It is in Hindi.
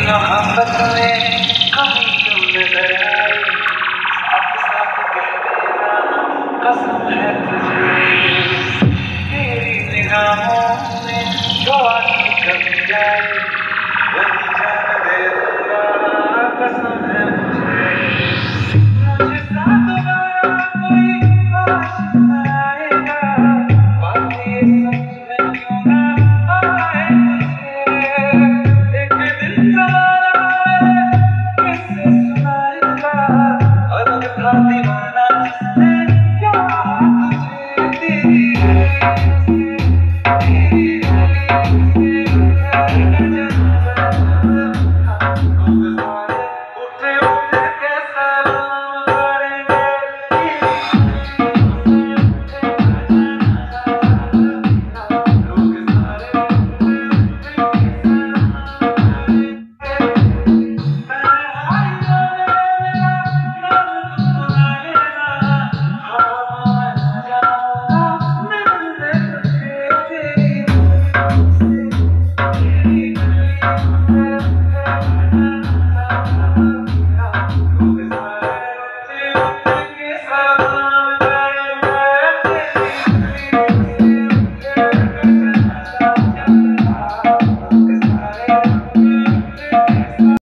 मोहब्बत में कभी तुम नजर आए, साफ साफ कह देना कसम है तुझे, तेरी निगाहों में जो आंसू कभी जाए